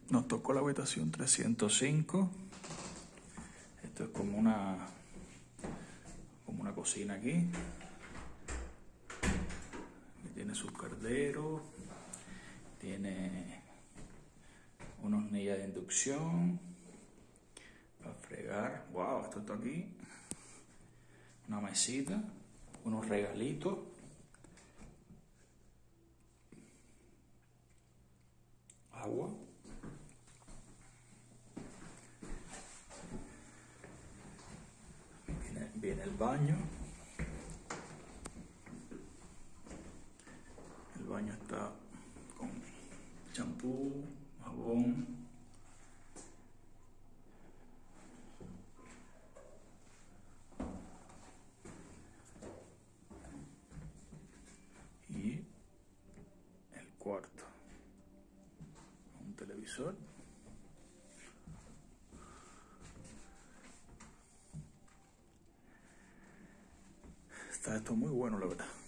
Nos tocó la habitación 305. Esto es como una cocina aquí. Tiene sus calderos. Tiene una hornilla de inducción para fregar. Wow, esto está aquí. Una mesita. Unos regalitos. Agua. Viene el baño. El baño está con champú, jabón. Y el cuarto. Un televisor. Está esto muy bueno, la verdad.